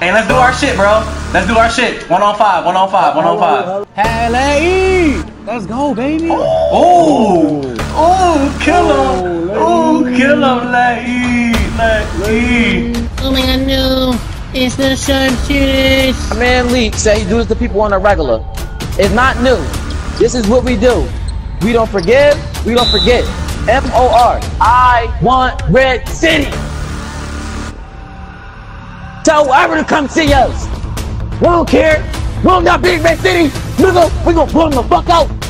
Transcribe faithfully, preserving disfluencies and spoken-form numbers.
Hey, let's do our shit, bro. Let's do our shit. One on five, one on five, one on five. L A E! Let's go, baby. Oh, oh, kill him. Oh, kill him, let E, let E. Oh my god, no. It's the sharpshooters. My man Lee said he do this to people on a regular. It's not new. This is what we do. We don't forgive, we don't forget. M O R. I want Red City. Tell whoever to come see us. We don't care. We don't got big Red City. Nigga, we gonna blow them the fuck out.